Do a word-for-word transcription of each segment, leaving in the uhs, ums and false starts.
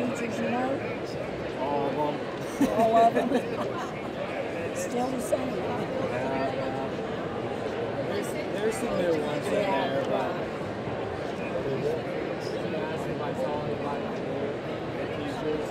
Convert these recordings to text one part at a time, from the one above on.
teachers you know? All of them. All of them? Still the same. Yeah, yeah. There's, there's some new ones in there, but you ask if I saw anybody new teachers.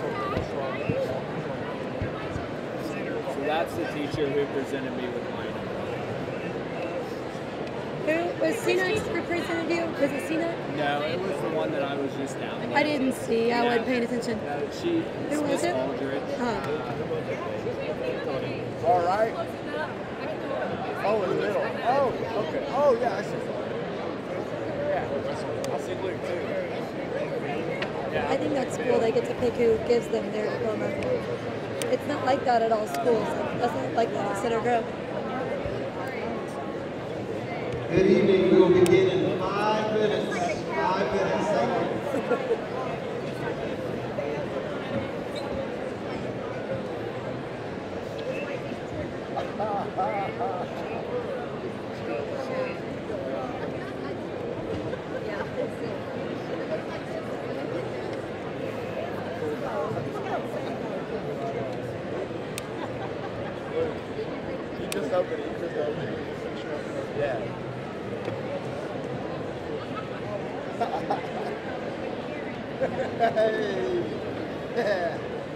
That's the teacher who presented me with mine. Who was C N X represented you? Was it C N X? No, it was the one that I was just down with. I didn't see. I Yeah. wasn't paying attention. No, she. Who was Miss it? Aldridge. Oh. All right. Oh, in the middle. Oh, okay. Oh, yeah, I see. Yeah, I see Luke too. I think that's cool. They get to pick who gives them their diploma. It's not like that at all schools. That's not like that at Center Grove. Good evening. We will begin in five minutes. Five minutes. Thank you. You just opened it. You just opened it. Yeah. Hey. Yeah.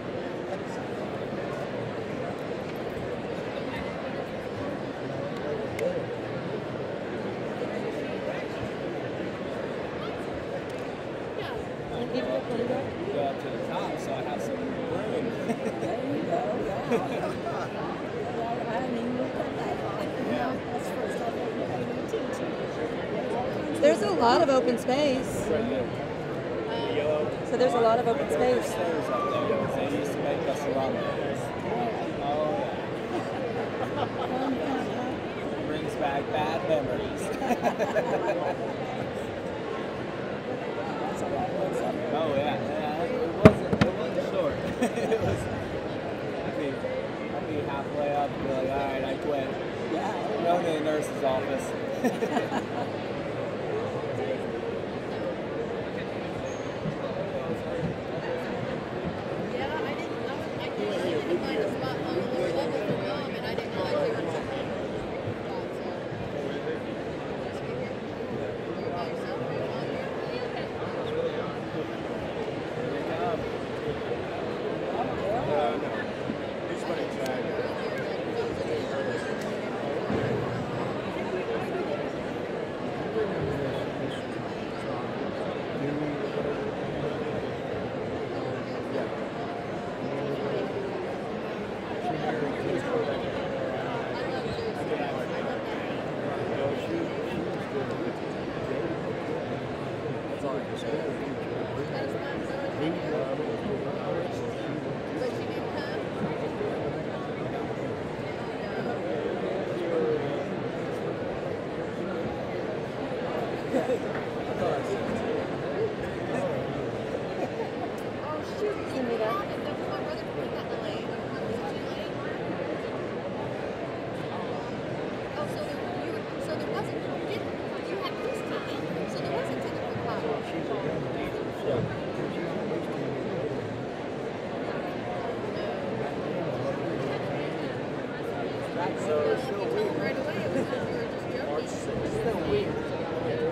Go up to the top, so I have some room. There you go. Yeah. I haven't even looked at that. Yeah. That's the first time I've ever been teaching. There's a lot of open space. Right there. Yellow. So there's a lot of open space. Stairs up there. They used to make us run those. Oh yeah. Brings back bad memories. Oh yeah. Yeah. It wasn't. It wasn't short. It was. I'd be, I'd be halfway up and be like, all right, I quit. Yeah. Go to the nurse's office. Yeah, I didn't, I, was, I didn't, I didn't find a spot on the lower level for mom, and I didn't realize they were in second. You're by yourself, or you're on here? No, no. He's playing tag. But she didn't come? Oh, shoot. Send me that. That was my brother who got the lane. Was it too late? Oh, so there, you were, so there wasn't, you didn't, you had this time, so there wasn't technical class. So If it's you still told weird. them right away, it was because you were just joking. March sixth. It's still weird. But you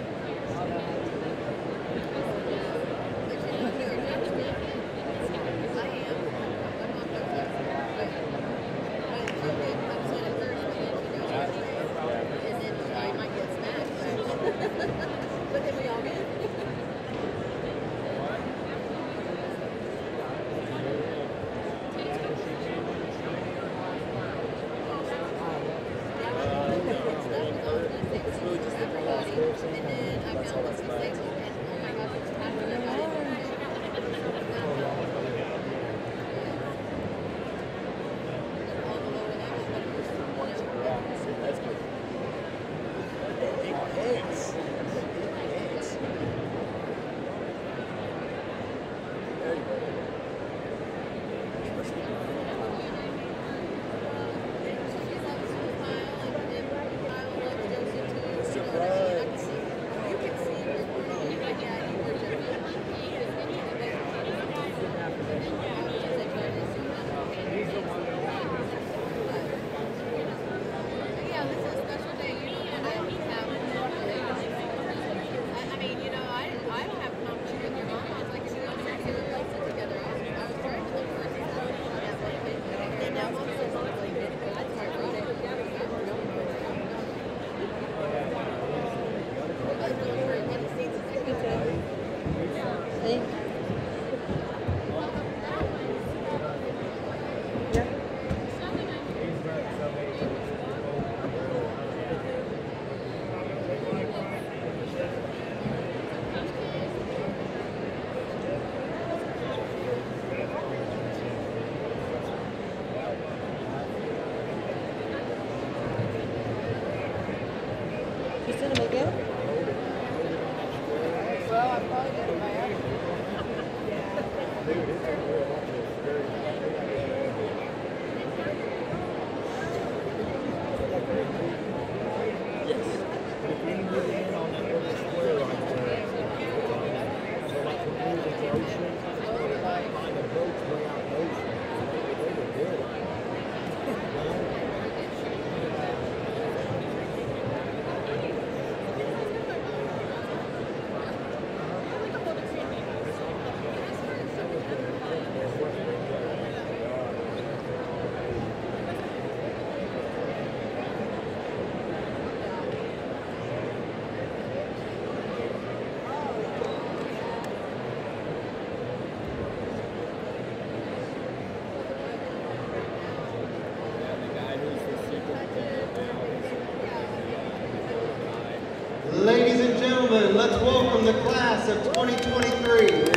know, you were joking. I am. My mom knows that. But when she get upset at first, but then she knows what she is. And then I might get smacked. But then we all get. It's really just the class. And then I found this mistake, and oh my gosh, it's happening. I got all the lower level, but it was whatever. Yeah, see, that's good. Big heads. Big heads. There you go. She's up to the pile, and then pile loves Josie too. You know what I mean? I can see, you can see her. Yeah, you were joking. Yeah, this is a special day. You know, I have gentlemen, let's welcome the class of twenty twenty-three.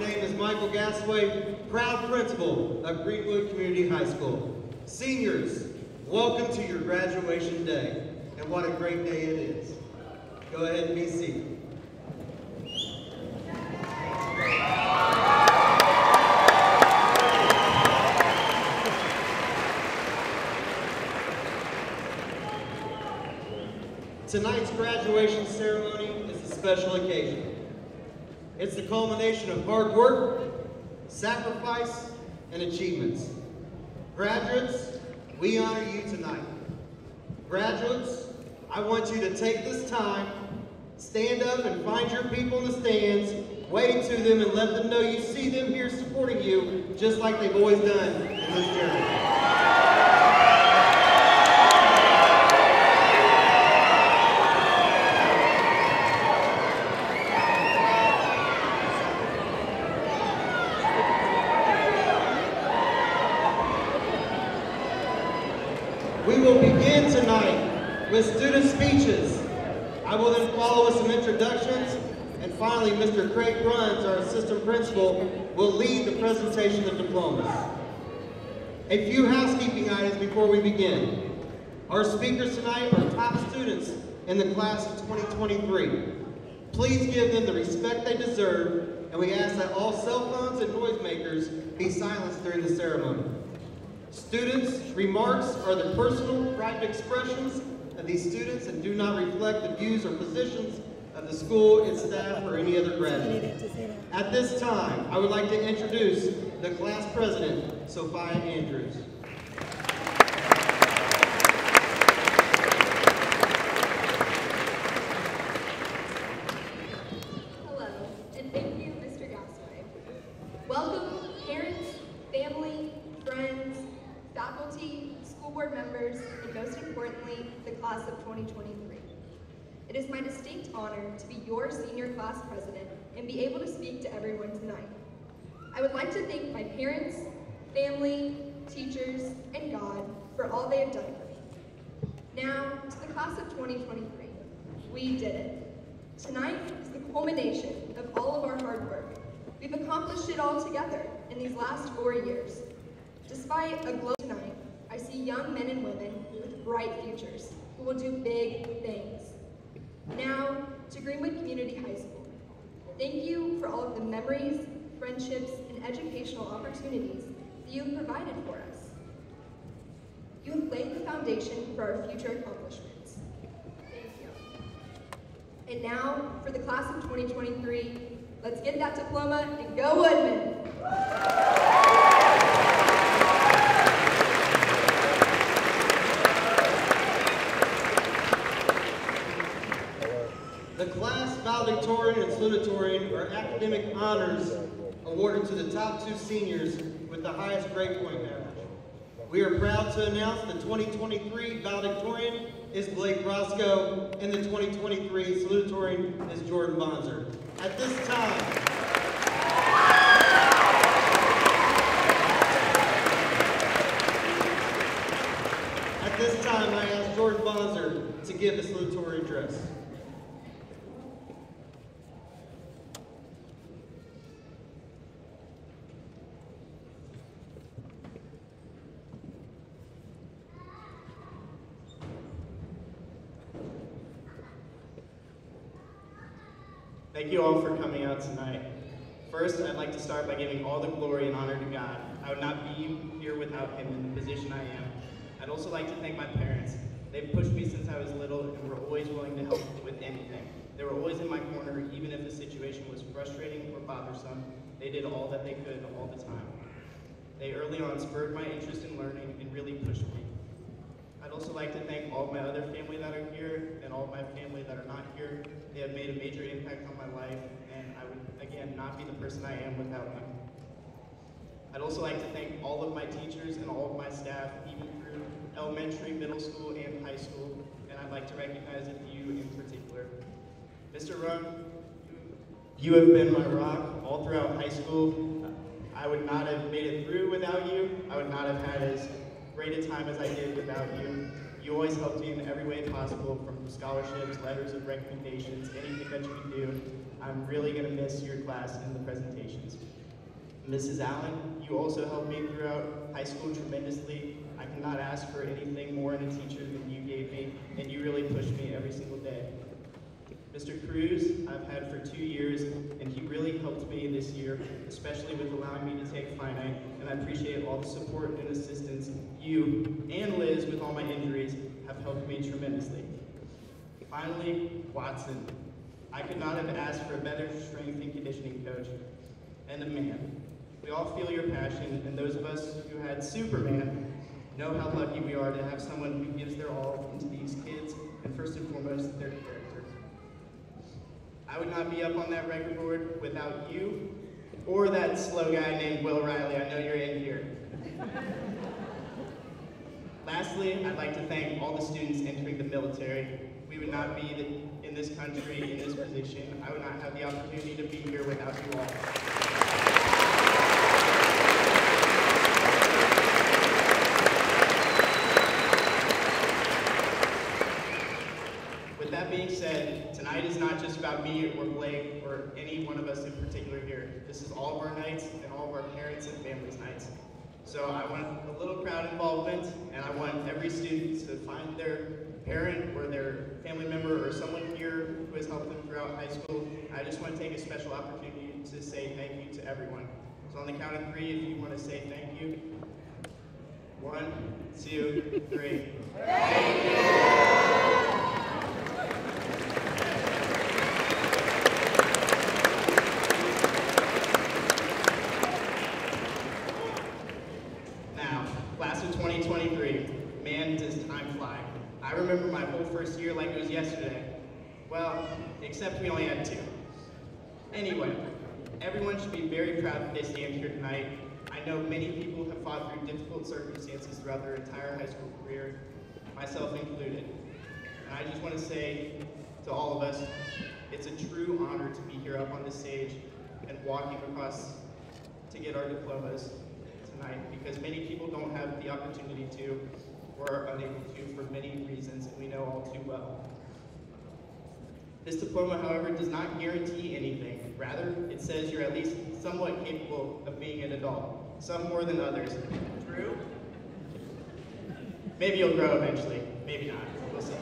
name is Michael Gasway, proud principal of Greenwood Community High School. Seniors, welcome to your graduation day, and what a great day it is. Go ahead and be seated. Tonight's graduation ceremony is a special occasion. It's the culmination of hard work, sacrifice, and achievements. Graduates, we honor you tonight. Graduates, I want you to take this time, stand up and find your people in the stands, wave to them and let them know you see them here supporting you just like they've always done in this journey. We will begin tonight with student speeches. I will then follow with some introductions, and finally Mister Craig Bruns, our assistant principal, will lead the presentation of diplomas. A few housekeeping items before we begin. Our speakers tonight are top students in the class of twenty twenty-three. Please give them the respect they deserve, and we ask that all cell phones and noisemakers be silenced during the ceremony. Students' remarks are the personal, private expressions of these students and do not reflect the views or positions of the school, its staff, or any other graduate. At this time, I would like to introduce the class president, Sophia Andrews. Hello, and thank you, Mister Gasway. Welcome, parents, family, friends, faculty, school board members, and most importantly, the class of twenty twenty-three. It is my distinct honor to be your senior class president and be able to speak to everyone tonight. I would like to thank my parents, family, teachers, and God for all they have done for me. Now, to the class of twenty twenty-three. We did it. Tonight is the culmination of all of our hard work. We've accomplished it all together in these last four years. Despite a glow tonight, I see young men and women with bright futures who will do big things. Now, to Greenwood Community High School. Thank you for all of the memories, friendships, and educational opportunities that you have provided for us. You have laid the foundation for our future accomplishments. Thank you. And now, for the class of twenty twenty-three, let's get that diploma and go Woodman! The class valedictorian and salutatorian are academic honors awarded to the top two seniors with the highest grade point average. We are proud to announce the twenty twenty-three valedictorian is Blake Roscoe, and the twenty twenty-three salutatorian is Jordan Bonzer. At this time, at this time, I ask Jordan Bonzer to give the salutatory address. Thank you all for coming out tonight. First, I'd like to start by giving all the glory and honor to God. I would not be here without Him in the position I am. I'd also like to thank my parents. They've pushed me since I was little and were always willing to help with anything. They were always in my corner, even if the situation was frustrating or bothersome. They did all that they could all the time. They early on spurred my interest in learning and really pushed me. I'd also like to thank all of my other family that are here and all of my family that are not here. They have made a major impact on my life, and I would, again, not be the person I am without them. I'd also like to thank all of my teachers and all of my staff, even through elementary, middle school, and high school, and I'd like to recognize a few in particular. Mister Rung, you have been my rock all throughout high school. I would not have made it through without you. I would not have had as great a time as I did without you. You always helped me in every way possible, from scholarships, letters of recommendations, anything that you can do. I'm really going to miss your class and the presentations. Missus Allen, you also helped me throughout high school tremendously. I cannot ask for anything more in a teacher than you gave me, and you really pushed me every single day. Mister Cruz, I've had for two years, and he really helped me this year, especially with allowing me to take finite, and I appreciate all the support and assistance you and Liz, with all my injuries, have helped me tremendously. Finally, Watson. I could not have asked for a better strength and conditioning coach, and a man. We all feel your passion, and those of us who had Superman know how lucky we are to have someone who gives their all into these kids, and first and foremost, their character. I would not be up on that record board without you, or that slow guy named Will Riley. I know you're in here. Lastly, I'd like to thank all the students entering the military. We would not be the, in this country, in this position. I would not have the opportunity to be here without you all. With that being said, tonight is not just about me or Blake or any one of us in particular here. This is all of our nights and all of our parents and families' nights. So I want a little crowd involvement, and I want every student to find their parent or their family member or someone here who has helped them throughout high school. I just want to take a special opportunity to say thank you to everyone. So on the count of three, if you want to say thank you. One, two, three. Thank you! Now, class of twenty twenty-three, man, does time fly. I remember my whole first year like it was yesterday. Well, except we only had two. Anyway, everyone should be very proud that they stand here tonight. I know many people have fought through difficult circumstances throughout their entire high school career, myself included. And I just want to say to all of us, it's a true honor to be here up on this stage and walking across to get our diplomas tonight, because many people don't have the opportunity to, or are unable to for many reasons, and we know all too well. This diploma, however, does not guarantee anything. Rather, it says you're at least somewhat capable of being an adult, some more than others. True? Maybe you'll grow eventually, maybe not, we'll see.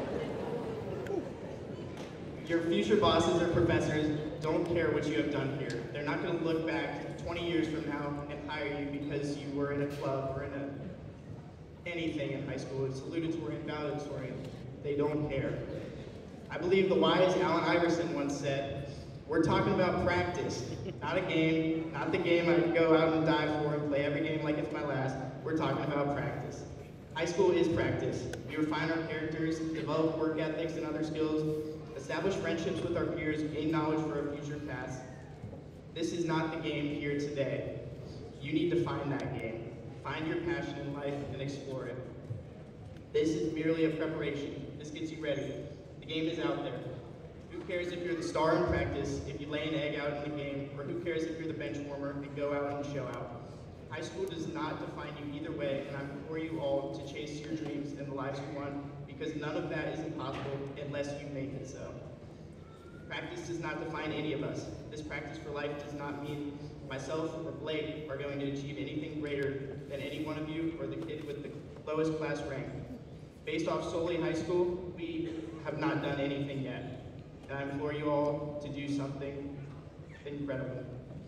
Your future bosses or professors don't care what you have done here. They're not going to look back twenty years from now and hire you because you were in a club or in a anything in high school. It's salutatory and valedictorian. They don't care. I believe the wise Allen Iverson once said, we're talking about practice, not a game, not the game I go out and die for and play every game like it's my last. We're talking about practice. High school is practice. We refine our characters, develop work ethics and other skills, establish friendships with our peers, gain knowledge for our future paths. This is not the game here today. You need to find that game. Find your passion in life and explore it. This is merely a preparation. This gets you ready. The game is out there. Who cares if you're the star in practice, if you lay an egg out in the game, or who cares if you're the bench warmer and go out and show out? High school does not define you either way, and I implore you all to chase your dreams and the lives you want, because none of that is impossible unless you make it so. Practice does not define any of us. This practice for life does not mean myself or Blake are going to achieve anything greater than any one of you or the kid with the lowest class rank. Based off solely high school, we have not done anything yet. And I implore you all to do something incredible.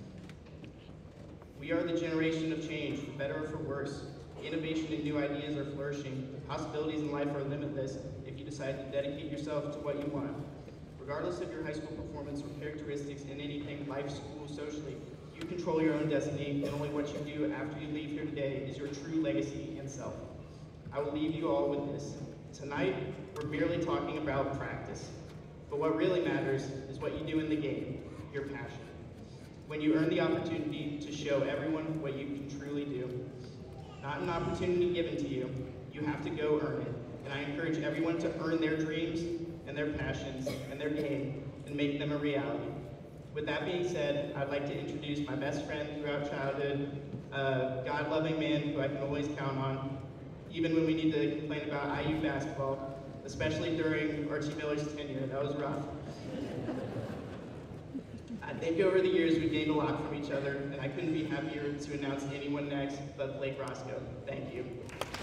We are the generation of change, for better or for worse. Innovation and new ideas are flourishing. The possibilities in life are limitless if you decide to dedicate yourself to what you want. Regardless of your high school performance or characteristics in anything, life, school, socially, you control your own destiny, and only what you do after you leave here today is your true legacy and self. I will leave you all with this. Tonight, we're merely talking about practice. But what really matters is what you do in the game, your passion. When you earn the opportunity to show everyone what you can truly do. Not an opportunity given to you, you have to go earn it. And I encourage everyone to earn their dreams and their passions and their game and make them a reality. With that being said, I'd like to introduce my best friend throughout childhood, a God-loving man who I can always count on, even when we need to complain about I U basketball, especially during Archie Miller's tenure. That was rough. I think over the years we've gained a lot from each other, and I couldn't be happier to announce anyone next but Blake Roscoe. Thank you.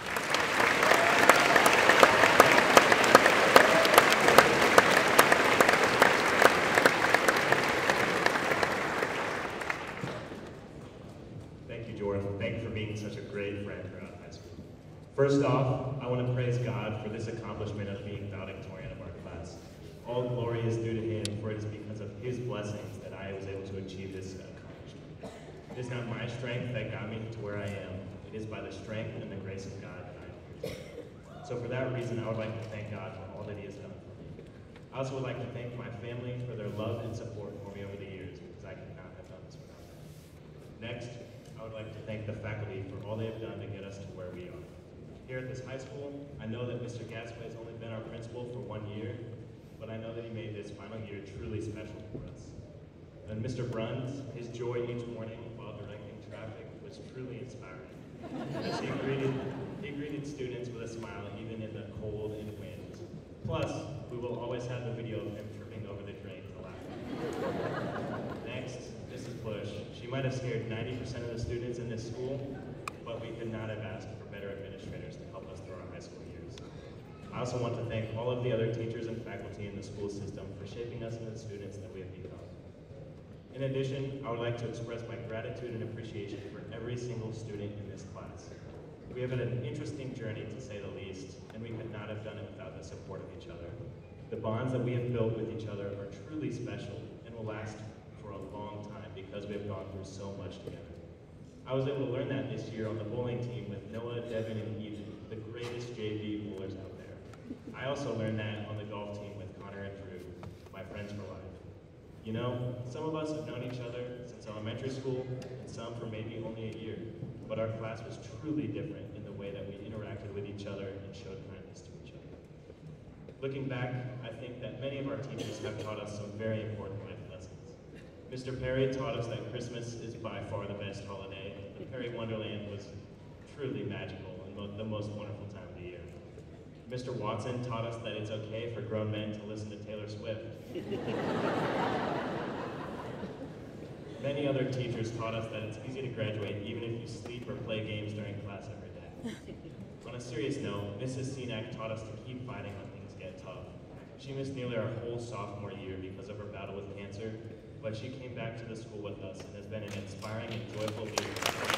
Thank you, Jordan. Thank you for being such a great friend throughout high school. First off, I want to praise God for this accomplishment of being valedictorian of our class. All glory is due to Him, for it is because of His blessings that I was able to achieve this accomplishment. It is not my strength that got me to where I am. It is by the strength and the grace of God that I am here today. So for that reason, I would like to thank God for all that He has done for me. I also would like to thank my family for their love and support for me over the years, because I could not have done this without them. Next, I would like to thank the faculty for all they have done to get us to where we are. Here at this high school, I know that Mister Gasway has only been our principal for one year, but I know that he made this final year truly special for us. And Mister Bruns, his joy each morning while directing traffic was truly inspiring. As he greeted, he greeted students with a smile even in the cold and wind. Plus, we will always have the video of him tripping over the drain to laugh. Next, Missus Bush. She might have scared ninety percent of the students in this school, but we could not have asked for better administrators to help us through our high school years. I also want to thank all of the other teachers and faculty in the school system for shaping us into the students that we have become. In addition, I would like to express my gratitude and appreciation for every single student in this class. We have had an interesting journey, to say the least, and we could not have done it without the support of each other. The bonds that we have built with each other are truly special and will last for a long time because we have gone through so much together. I was able to learn that this year on the bowling team with Noah, Devin, and Ethan, the greatest J V bowlers out there. I also learned that on the golf team with Connor and Drew, my friends for life. You know, some of us have known each other since elementary school, and some for maybe only a year, but our class was truly different in the way that we interacted with each other and showed kindness to each other. Looking back, I think that many of our teachers have taught us some very important life lessons. Mister Perry taught us that Christmas is by far the best holiday. The Perry Wonderland was truly magical and mo the most wonderful time of the year. Mister Watson taught us that it's okay for grown men to listen to Taylor Swift. Many other teachers taught us that it's easy to graduate even if you sleep or play games during class every day. On a serious note, Missus Senac taught us to keep fighting when things get tough. She missed nearly our whole sophomore year because of her battle with cancer, but she came back to the school with us and has been an inspiring and joyful leader.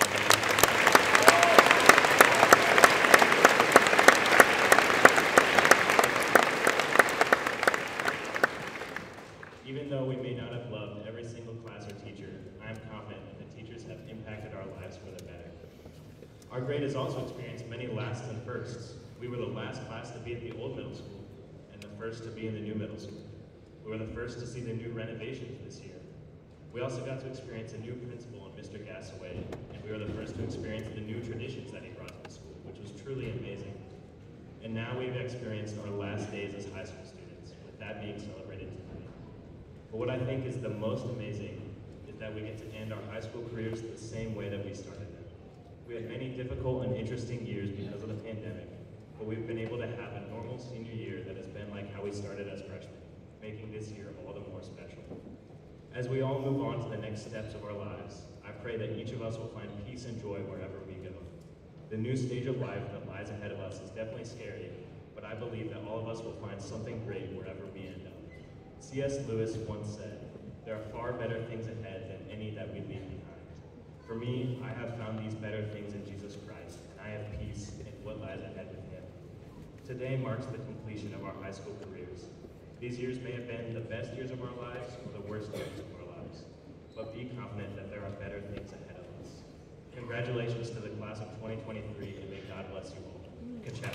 Even though we may not have loved every single class or teacher, I am confident that the teachers have impacted our lives for the better. Our grade has also experienced many lasts and firsts. We were the last class to be at the old middle school, and the first to be in the new middle school. We were the first to see the new renovations this year. We also got to experience a new principal in Mister Gasaway, and we were the first to experience the new traditions that he brought to the school, which was truly amazing. And now we've experienced our last days as high school students, with that being celebrated tonight. But what I think is the most amazing is that we get to end our high school careers the same way that we started them. We had many difficult and interesting years because of the pandemic, but we've been able to have a normal senior year that has been like how we started as freshmen, making this year all the more special. As we all move on to the next steps of our lives, I pray that each of us will find peace and joy wherever we go. The new stage of life that lies ahead of us is definitely scary, but I believe that all of us will find something great wherever we end up. C S Lewis once said, "There are far better things ahead than any that we leave behind." For me, I have found these better things in Jesus Christ, and I have peace in what lies ahead with Him. Today marks the completion of our high school careers. These years may have been the best years of our lives or the worst years of our lives, but be confident that there are better things ahead of us. Congratulations to the class of twenty twenty-three, and may God bless you all. Ka-chow.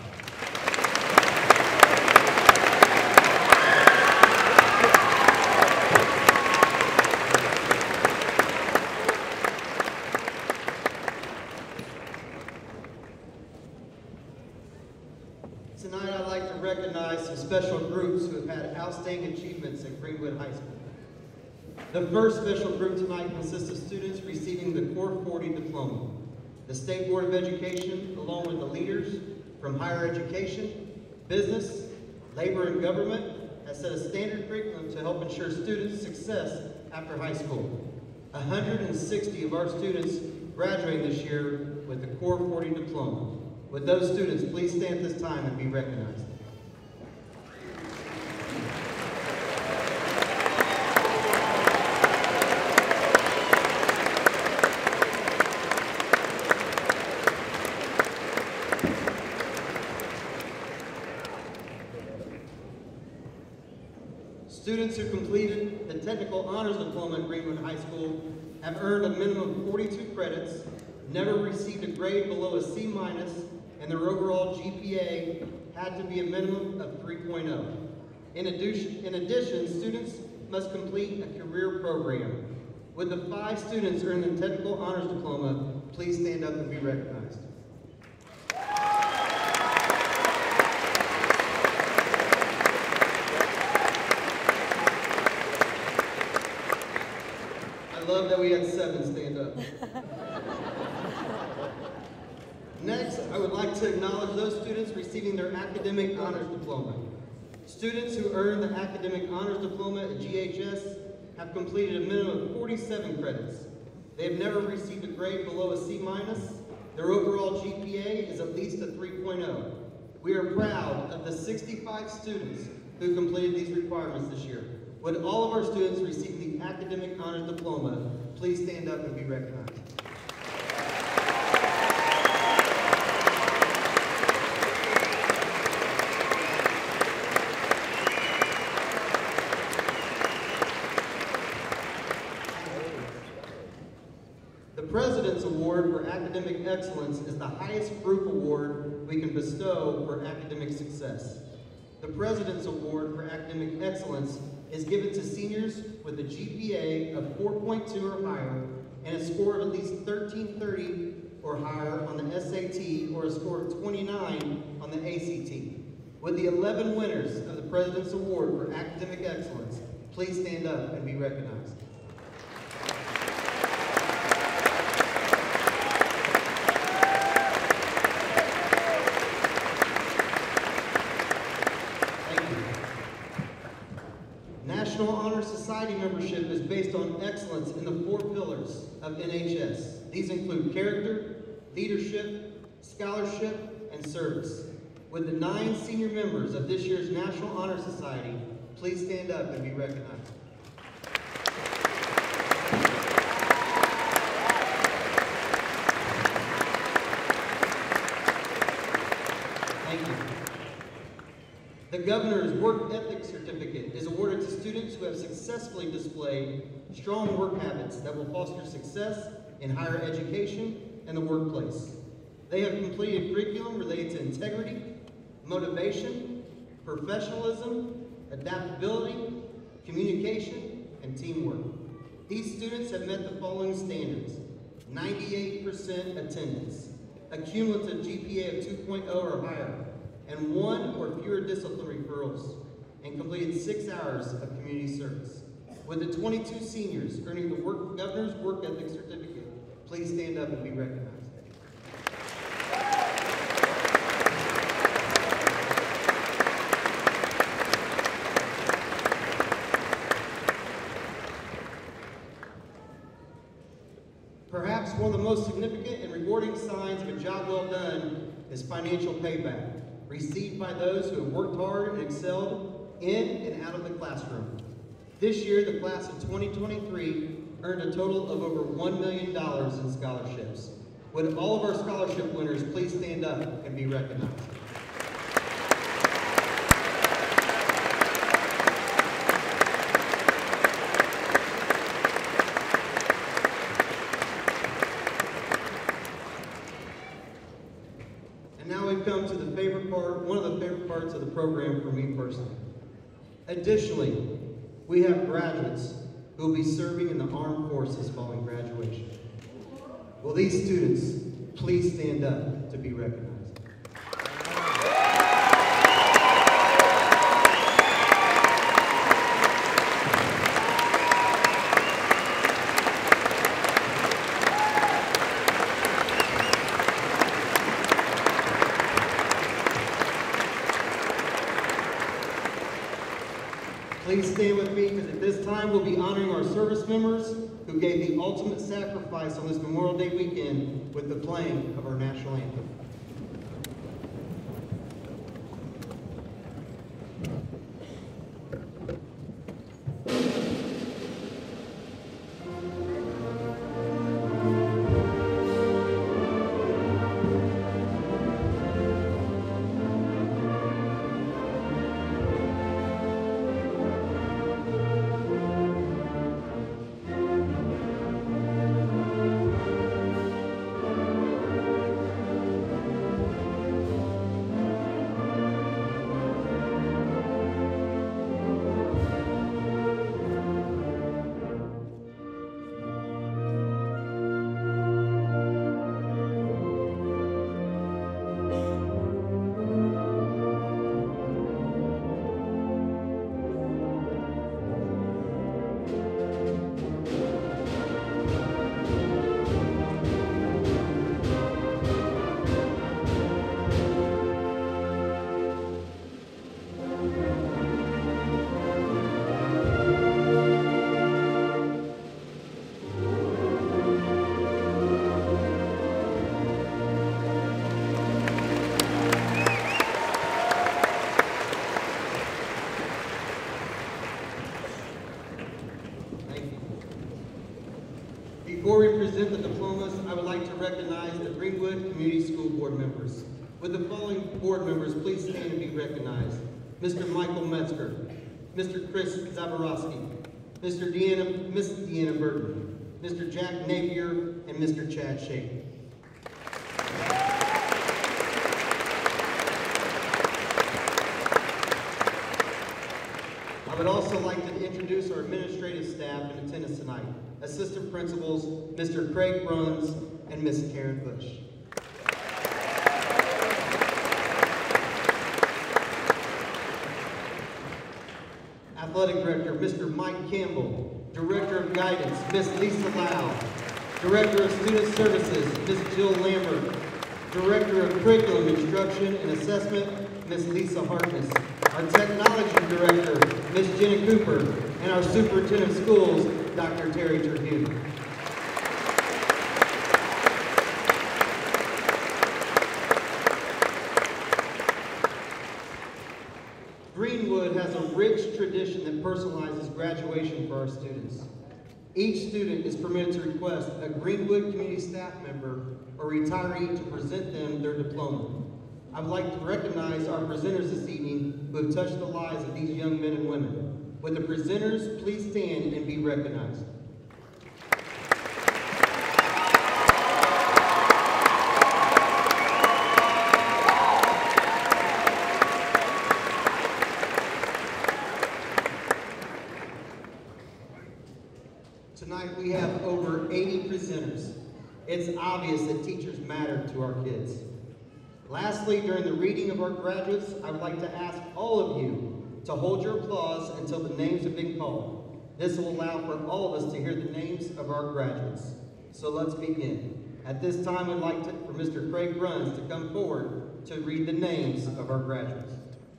Tonight I'd like to recognize some special groups who have had outstanding achievements at Greenwood High School. The first special group tonight consists of students receiving the Core forty diploma. The State Board of Education, along with the leaders from higher education, business, labor, and government, has set a standard curriculum to help ensure students' success after high school. one hundred sixty of our students graduating this year with the Core forty diploma. Would those students please stand this time and be recognized? Students who completed the Technical Honors Diploma at Greenwood High School have earned a minimum of forty-two credits, never received a grade below a C minus, and their overall G P A had to be a minimum of three point oh. In addition, in addition, students must complete a career program. Would the five students earning the Technical Honors Diploma please stand up and be recognized? I love that we had seven stand up. Next, I would like to acknowledge those students receiving their Academic Honors Diploma. Students who earned the Academic Honors Diploma at G H S have completed a minimum of forty-seven credits. They have never received a grade below a C minus. Their overall G P A is at least a three point oh. We are proud of the sixty-five students who completed these requirements this year. Would all of our students receiving the Academic Honors Diploma please stand up and be recognized? The President's Award for Academic Excellence is the highest group award we can bestow for academic success. The President's Award for Academic Excellence is given to seniors with a G P A of four point two or higher and a score of at least thirteen thirty or higher on the S A T or a score of twenty-nine on the A C T. Would the eleven winners of the President's Award for Academic Excellence please stand up and be recognized? National Honor Society membership is based on excellence in the four pillars of N H S. These include character, leadership, scholarship, and service. Would the nine senior members of this year's National Honor Society please stand up and be recognized? Thank you. The Governor's Work Ethic Certificate is awarded to students who have successfully displayed strong work habits that will foster success in higher education and the workplace. They have completed curriculum related to integrity, motivation, professionalism, adaptability, communication, and teamwork. These students have met the following standards: ninety-eight percent attendance, a cumulative G P A of two point oh or higher, and one or fewer discipline referrals, and completed six hours of community service. Would the twenty-two seniors earning the work, Governor's Work Ethic Certificate please stand up and be recognized? Perhaps one of the most significant and rewarding signs of a job well done is financial payback, received by those who have worked hard and excelled in and out of the classroom. This year, the class of twenty twenty-three earned a total of over one million dollars in scholarships. Would all of our scholarship winners please stand up and be recognized? And now we've come to the favorite part, one of the favorite parts of the program for me personally. Additionally, we have graduates who will be serving in the armed forces following graduation. Will these students please stand up to be recognized? Please stand with me, because at this time we'll be honoring our service service members who gave the ultimate sacrifice on this Memorial Day weekend with the playing of our national anthem. Before we present the diplomas, I would like to recognize the Greenwood Community School Board members. Would the following board members please stand and be recognized? Mister Michael Metzger, Mister Chris Zaborowski, Mister Deanna, Miss Deanna Burton, Mister Jack Napier, and Mister Chad Shake. I would also like to introduce our administrative staff in attendance tonight. Assistant Principals, Mister Craig Bruns and Miss Karen Bush. Athletic Director, Mister Mike Campbell. Director of Guidance, Miss Lisa Lau. Director of Student Services, Miss Jill Lambert. Director of Curriculum Instruction and Assessment, Miss Lisa Harkness. Our Technology Director, Miss Jenna Cooper, and our Superintendent of Schools, Doctor Terry Terhune. Greenwood has a rich tradition that personalizes graduation for our students. Each student is permitted to request a Greenwood community staff member or retiree to present them their diploma. I would like to recognize our presenters this evening who have touched the lives of these young men and women. Would the presenters please stand and be recognized? Tonight we have over eighty presenters. It's obvious that teachers matter to our kids. Lastly, during the reading of our graduates, I would like to ask all of you to hold your applause until the names have been called. This will allow for all of us to hear the names of our graduates. So let's begin. At this time, I'd like to, for Mister Craig Bruns to come forward to read the names of our graduates.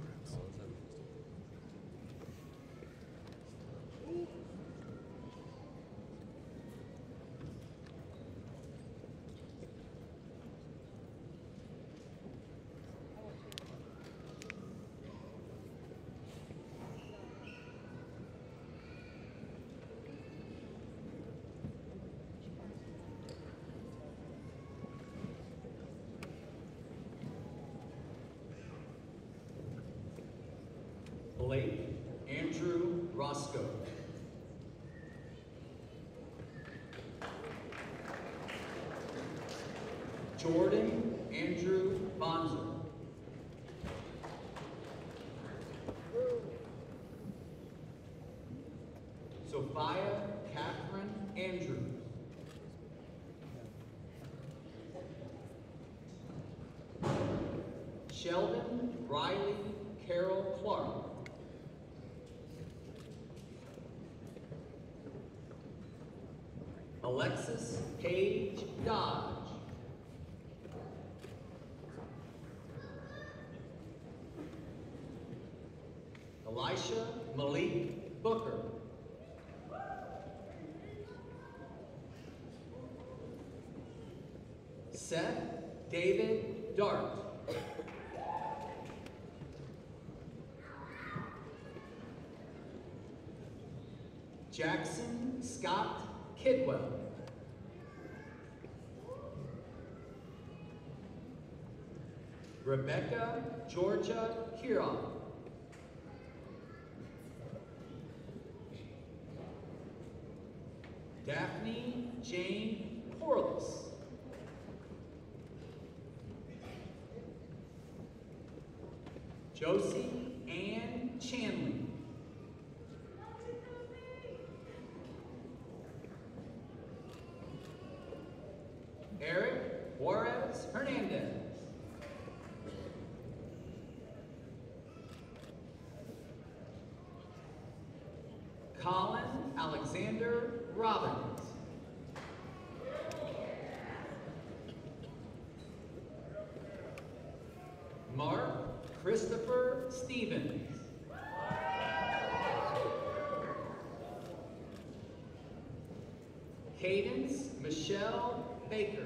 Blake Andrew Roscoe. Jordan Andrew Bonzer. Sophia Catherine Andrews. Sheldon Riley Carol Clark. Alexis Cage Dodge. Elisha Malik Booker. Seth David Dart. Jackson Scott Kidwell. Rebecca Georgia Huron. Daphne Jane Corliss. Josie Ann Chanley. Eric Juarez Hernandez. Colin Alexander Robbins. Mark Christopher Stevens. Cadence Michelle Baker.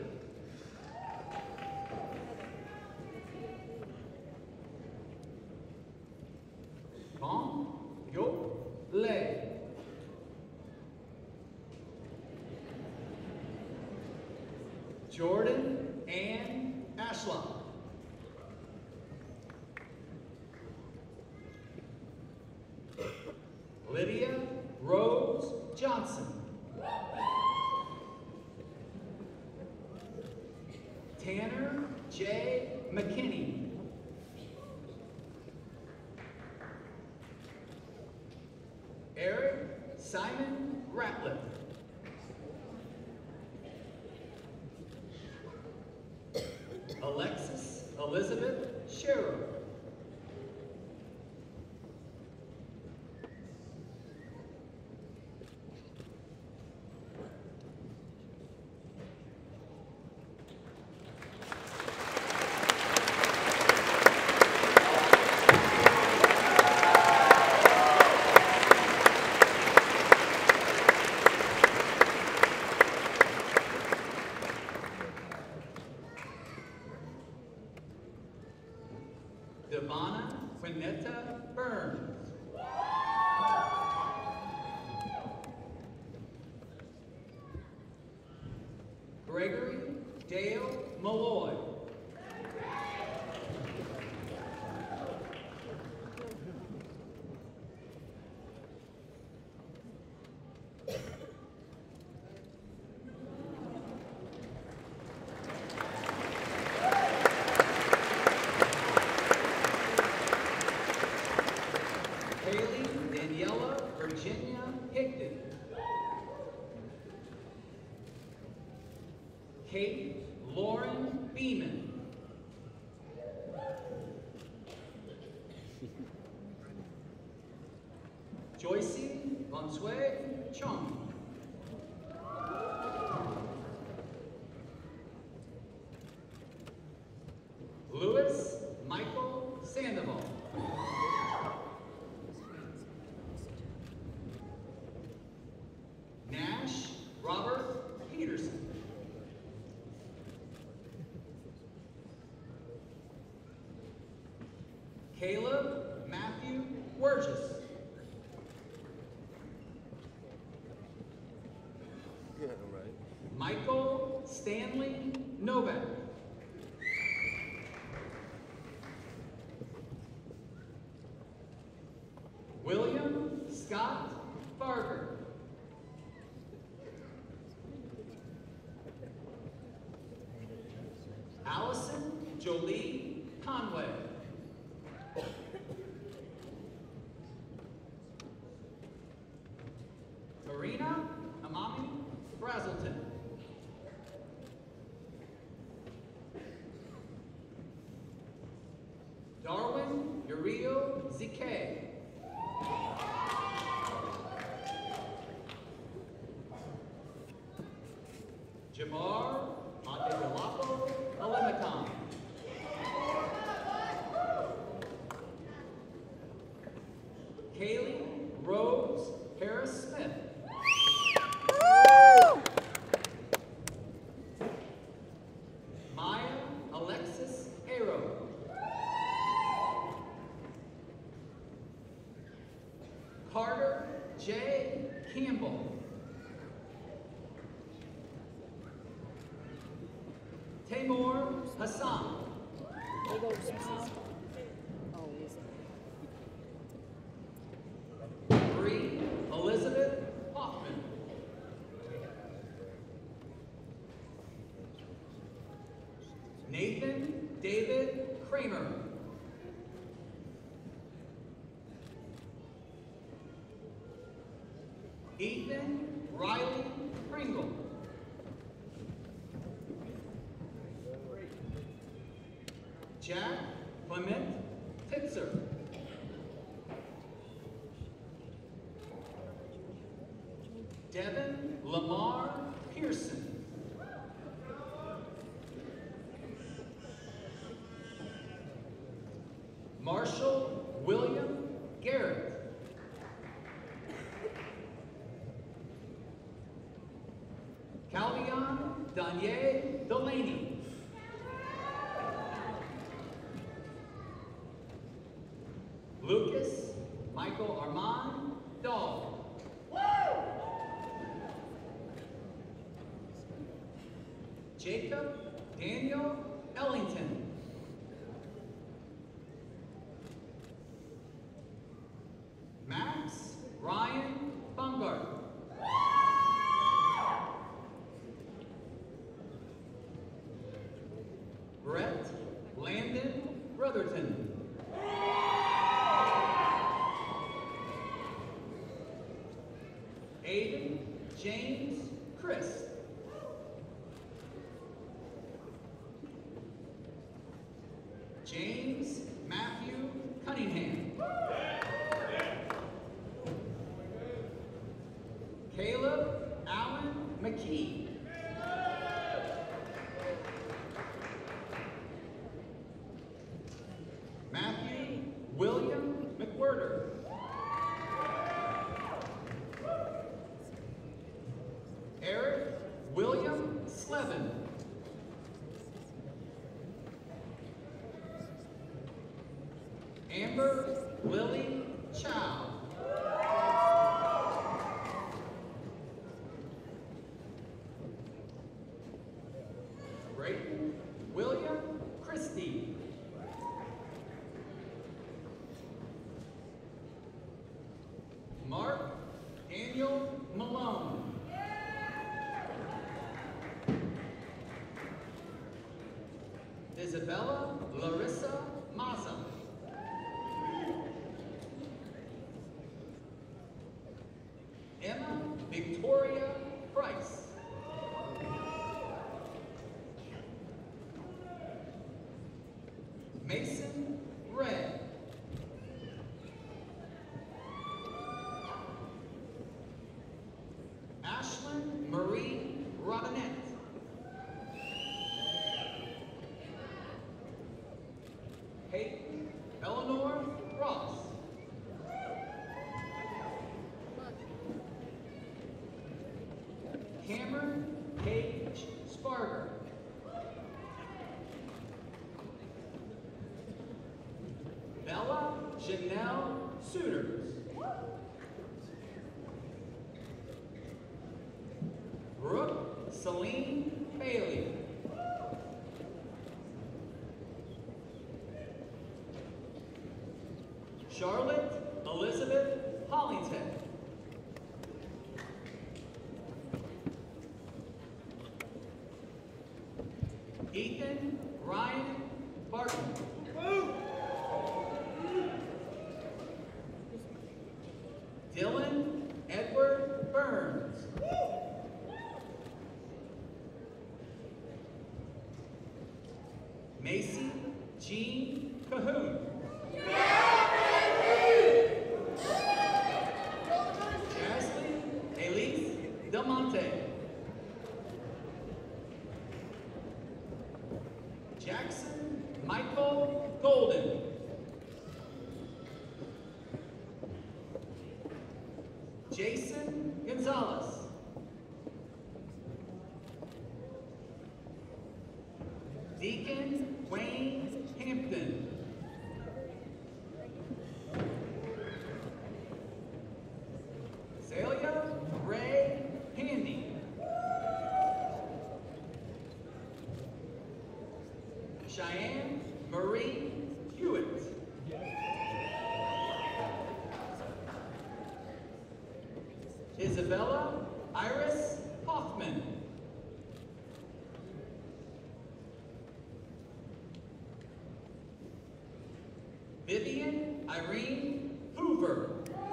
Bong Yo Lei. Jordan Ann Ashlock. Lydia Rose Johnson. Tanner J. McKinney. Eric Simon Ratliff. Alexis Elizabeth Sherrow. Devonna Quinetta Burns. Gregory Dale Malloy. Haley Daniela Virginia Higdon. Kate Lauren Beeman. Joycey Bonsue Chung. Louis Michael Sandoval. Nash Robert Peterson. Caleb Matthew Wergis. Yeah, right. Michael Stanley Novak. William Scott Barger. Allison Jolie Conway. Karina Amami Brazelton. Darwin Uriel Zike. Jamar Adegalapo Alematan. Kaylee Rose Harris Smith. Campbell. Tamor Hassan. Bree Elizabeth Hoffman. Nathan David Kramer. Ethan Riley Pringle. Jack Clement Titzer. Devin Lamar Pearson. Marshall William Garrett. Calvion Danye Delaney. Lucas Michael Armand Dahl. Jacob Daniel Ellington. Max Ryan Bungard. Brett Landon Brotherton. Aiden James Chris. James Matthew Cunningham. Caleb Allen McKee. Matthew William McWhirter. Eric William Slevin. Amber Lily Chow. Brayton William Christie. Mark Daniel Malone. Isabella Larissa Maza. Emma Victoria Price. Mason Ray. Ashlyn Marie Robinette. Peyton Eleanor Ross. Cameron Paige Sparger. Bella Janelle Suiters. Brooke Celine Bailey. Charlotte Elizabeth Hollington. Ethan Ryan Barton. Dylan Edward Burns. Macy Jean Cahoon. Ashley Elise Del Monte. Jackson Michael Golden. Jason Gonzalez. Deacon Wayne Hampton. Celia Cheyenne Marie Hewitt. Isabella Iris Hoffman. Vivian Irene Hoover.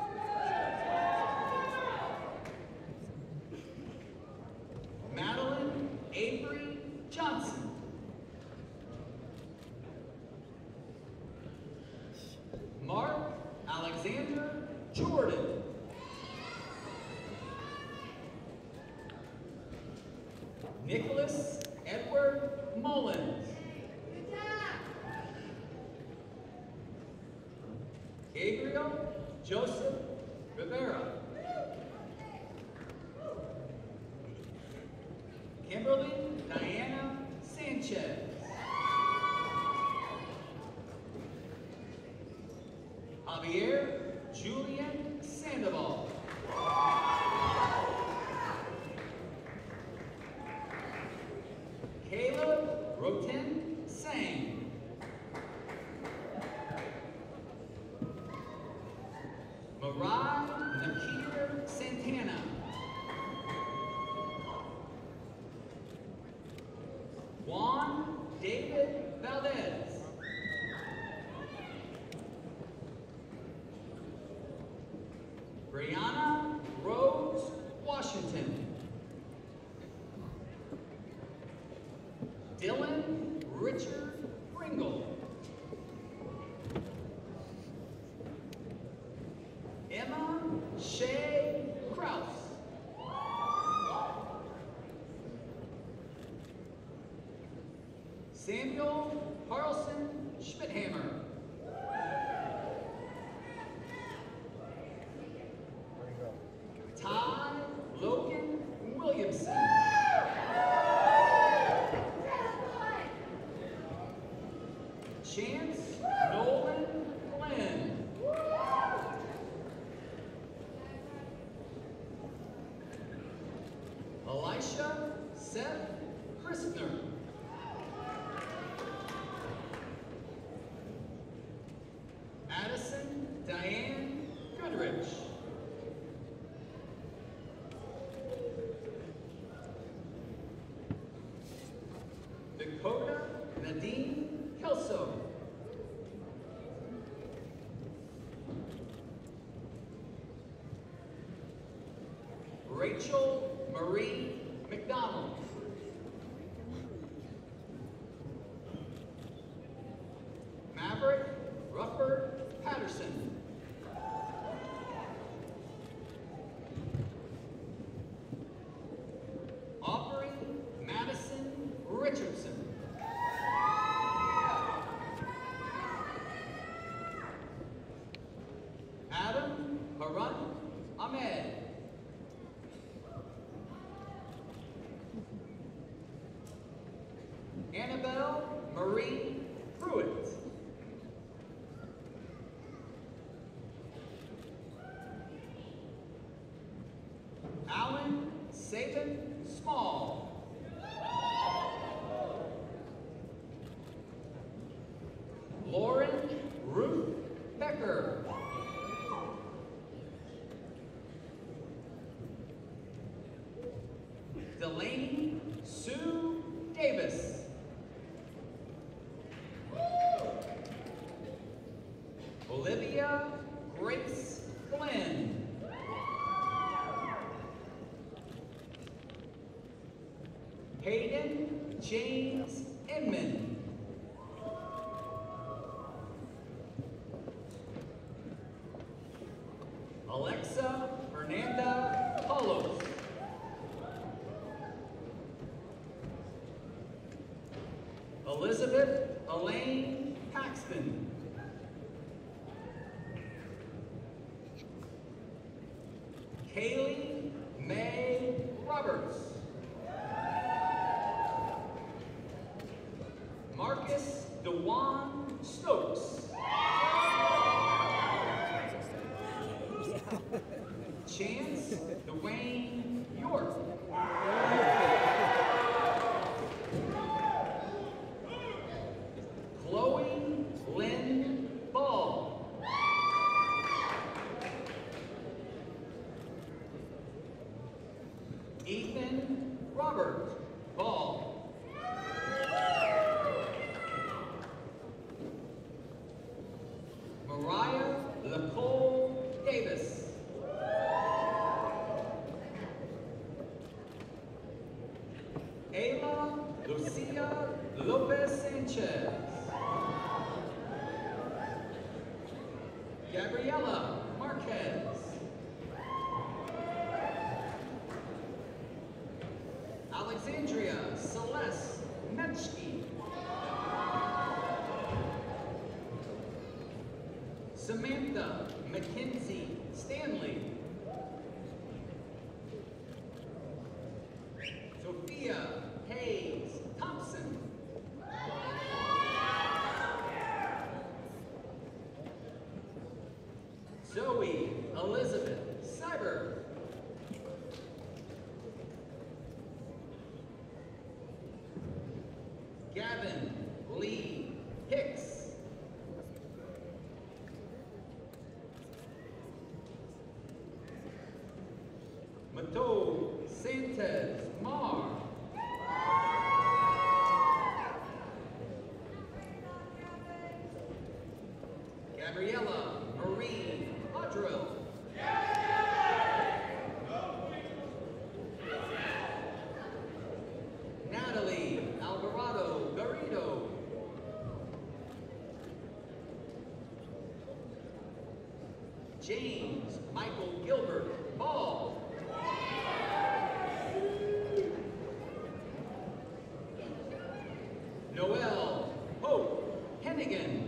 Madeline Avery Johnson. Mark Alexander Jordan. Nicholas Edward Mullins. Gabriel Joseph Rivera. Kimberly Diana Sanchez. Javier Julian Sandoval. Caleb Roten Sang. Marai Nakir Santana. Juan David Valdez. Brianna Rose Washington. Dylan Richard Pringle. Emma Shay Kraus. Samuel Carlson Schmidhammer. Ty Logan Williamson. Chance Nolan Glenn. Elisha Seth Christner. Addison Diane Goodrich. Dakota Nadine Kelso. Rachel Marie McDonald. Maverick Rufford Patterson. Aubrey Madison Richardson. Adam Harun Ahmed. Annabelle Marie Pruitt. Alan Saban Small. Lauren Ruth Becker. Delaney Sue Davis. Olivia Grace Glenn. Hayden James Inman. Alexa Fernanda Paulos. Elizabeth Elaine Paxton. Kaylee May Roberts. Marcus DeJuan Stokes. Chance Dwayne York. Lopez Sanchez. Gabriela Marquez. Alexandria Celeste Metchke. Samantha Mackenzie Stanley. Sophia Hayes Thompson. Zoe Elizabeth Cyber. Gavin Lee Hicks. Mato Sanchez Mar. Gabriella Marie Audrill. Natalie Alvarado Garrido. James Michael Gilbert Ball. Noel Hope Hennigan.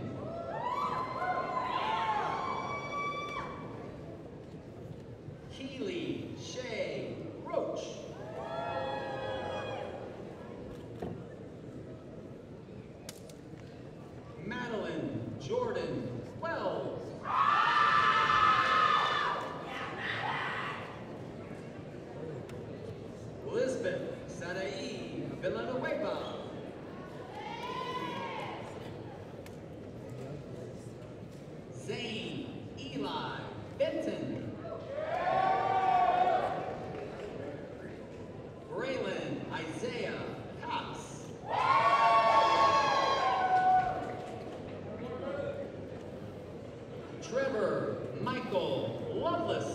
Keely Shay Roach. Madeline Jordan Wells. Lisbeth Sarai Villanueva. Zane Eli Benton. Braylon Isaiah Cox. Trevor Michael Lovelace.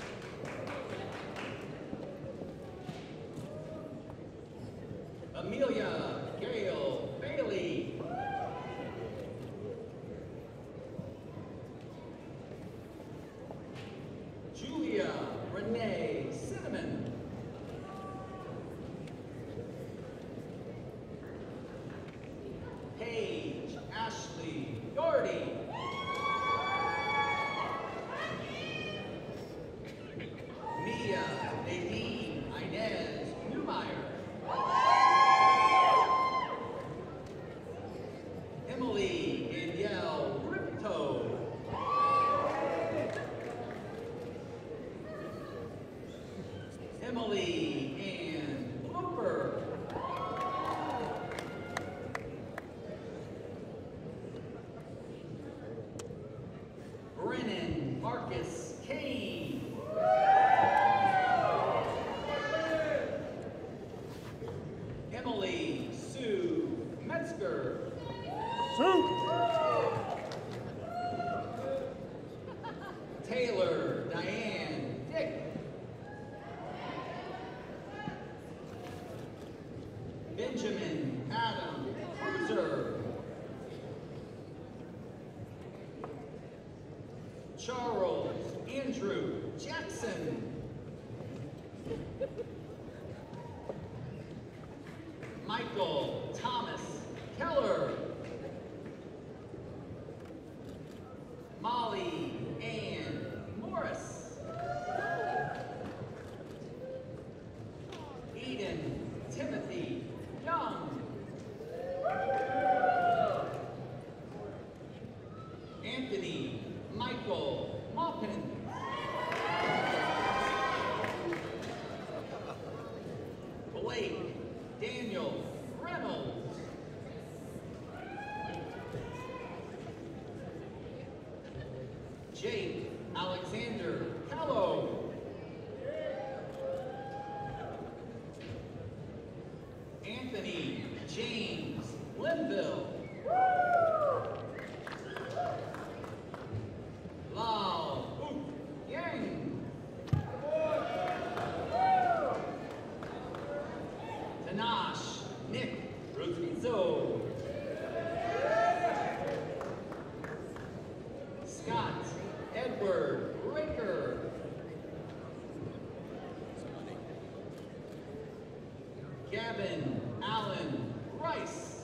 Amelia Gail Bailey. Julia Renee Cinnamon. Paige Ashley Doherty. Mia Nadine Inez Newmeyer. Emily Danielle Ripto. Emily Ann Looper. Brennan Marcus Kane. Emily Sue Metzger. Taylor Diane Dick. Benjamin Adam Cruiser. Charles Andrew Jackson. Michael Thomas Keller. Molly Ann Morris. Eden Timothy Young. Anthony Michael Maupin. Blake Daniel Reynolds. Jake Alexander Callow. Anthony James Linville. Lao Ouk Yang. Tanash Nick Rosvizo. Scott Edward Raker. Gavin Allen Rice.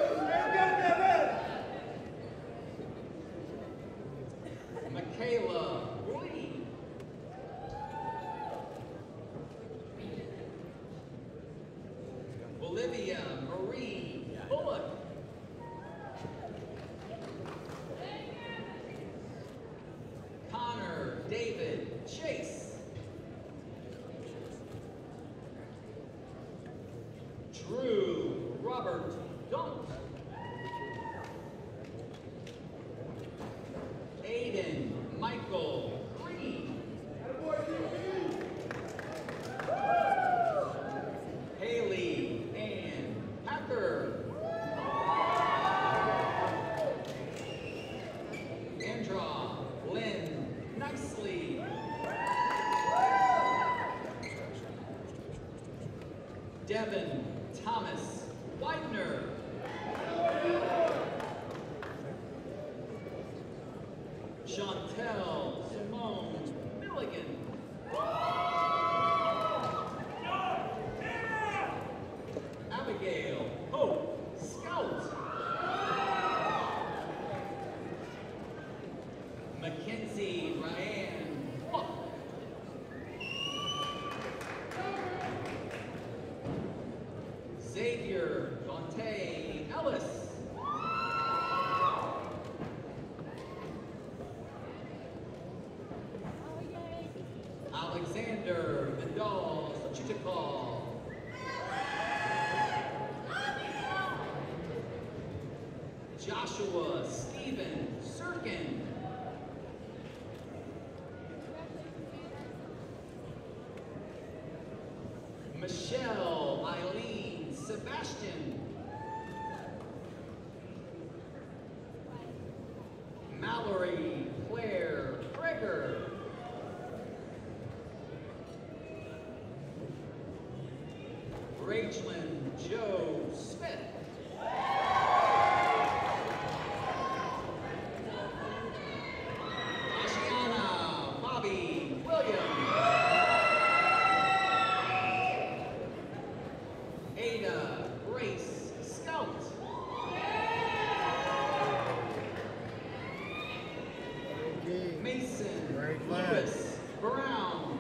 Michaela Lee. Olivia Marie Bullock. Connor David Chase. Drew Robert Dunk. Aiden Michael Green. Haley Ann Packer. Andra Lynn Nicely. Devin Thomas Widener. Chantel Simone Milligan. Abigail Hope Scout. Mackenzie Ryan Walk. Xavier Dante Ellis. Alexander Vidal Chitikal. Joshua Stephen Sirkin. Michelle Eileen Sebastian. Mallory Claire Kreger. Rachelyn Joe Smith. Ashiana Bobby Williams. Ada Grace Scout. Mason Lewis Brown.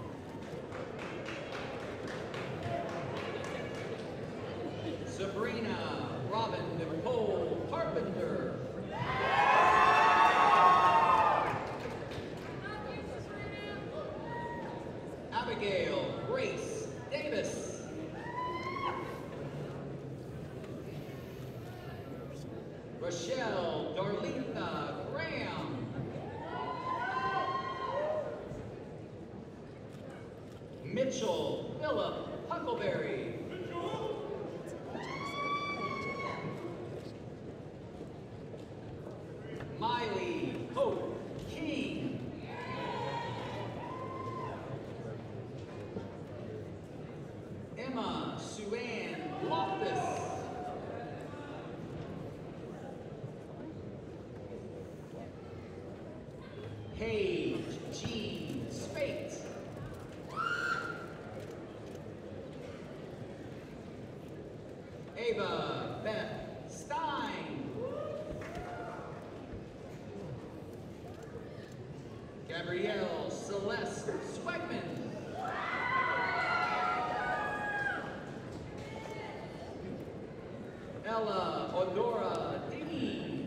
Sabrina Robin Nicole Carpenter. Abigail Grace Davis. Rochelle Darlitha Graham. Mitchell Philip Huckleberry. Miley Hope King. Emma Suann Loftus. Paige Jean Spate. Ava Beth Stein. Gabrielle Celeste Swegman. Ella Odora Dean.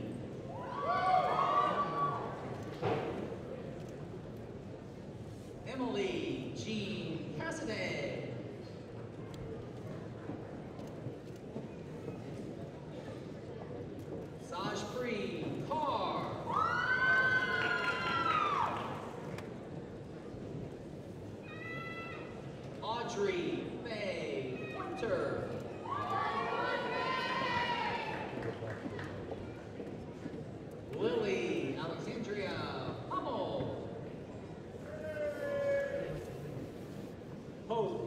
Emily Jean Cassidy. Sajpree Carr. Audrey Faye Winter. Lily Alexandria Hummel. Hope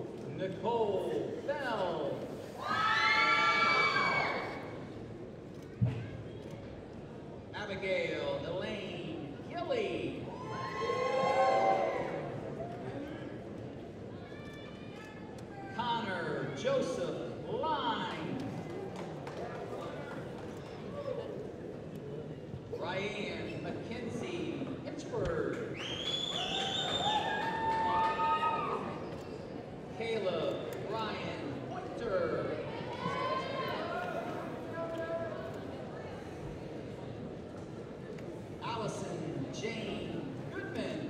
Abigail Elaine Gilly. Connor Joseph Line. Ryan Mackenzie Pittsburgh. Caleb Ryan Pointer. Allison Jane Goodman.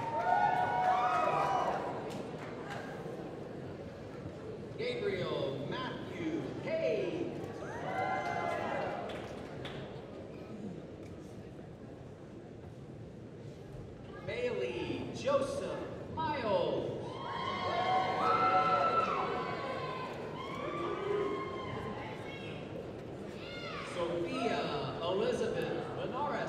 Gabriel Matthew Hay. Bailey Joseph Miles. Sophia Elizabeth Linares.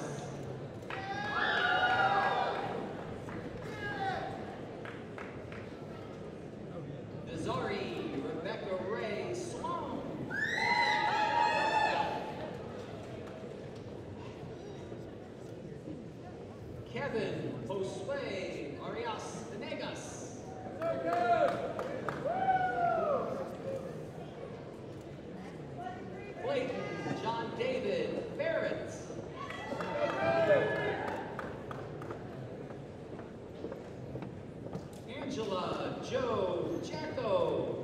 Nazari Rebecca Ray Sloan. Kevin Josue Arias Venegas. Clayton John David Barrett. Angela Joe Jacko.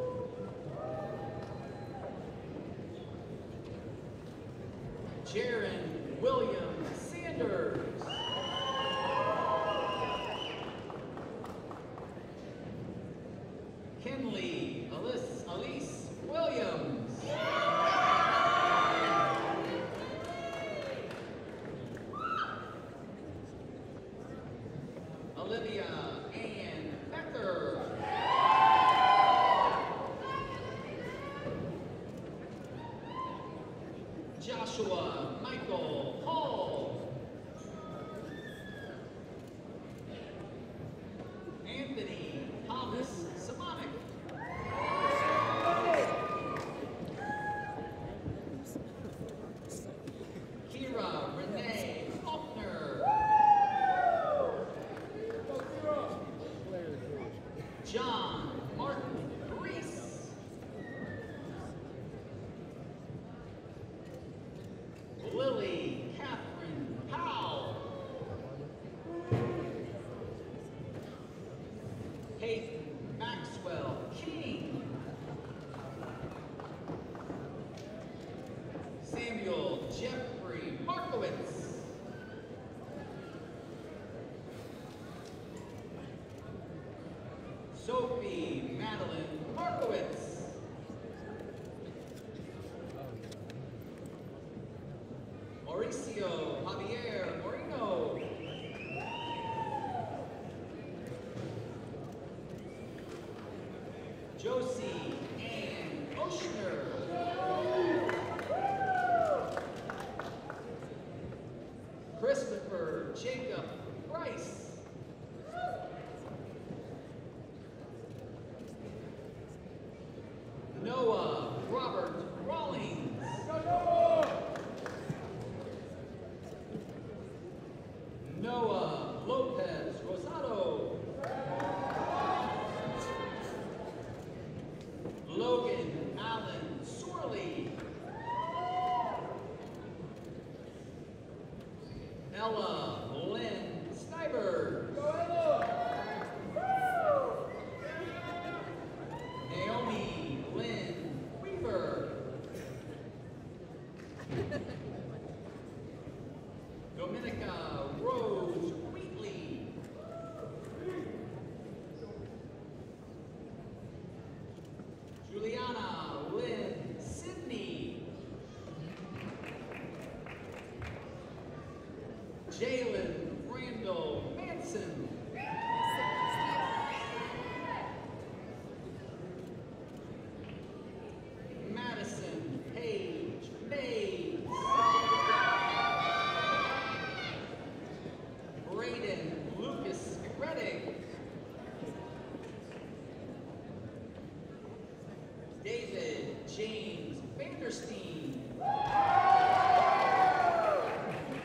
Jaron William Sanders. Kinley Alice, Elise Williams. Olivia Ann Becker. Joshua Michael Hall. Anthony Thomas Simonic. Kira Renee Faulkner. John Martin Reese. Lily Catherine Powell. Hayden Maxwell King. Samuel Jeffrey Markowitz. Sophie Madeline Markowitz. Mauricio Javier Moreno. Josie Ann Oshner. Christopher Jacob Price. Noah Robert Rawlings. Noah Lopez Rosado. Logan Allen Sorley. Ella Lynn Snyber. Naomi Lynn Weaver. Dominica Rose Wheatley. Juliana Lynn Sidney. Jalen Randall Manson. Madison Page Mays. Braden Lucas McReddick. David James Vanderstein.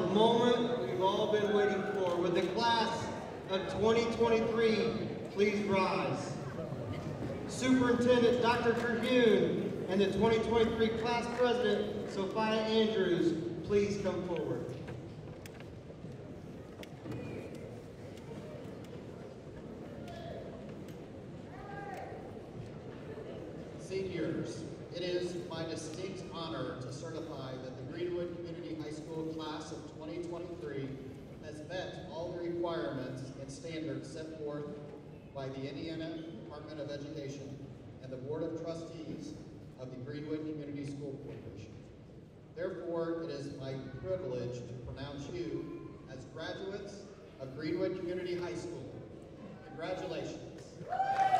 the moment we've all been waiting for. With the class of twenty twenty-three, please rise. Superintendent Doctor Terhune and the twenty twenty-three class president, Sophia Andrews, please come forward. Seniors, it is my distinct honor to certify that the Greenwood Community High School class of twenty twenty-three has met all the requirements and standards set forth by the Indiana Department of Education and the Board of Trustees of the Greenwood Community School Corporation. Therefore, it is my privilege to pronounce you as graduates of Greenwood Community High School. Congratulations.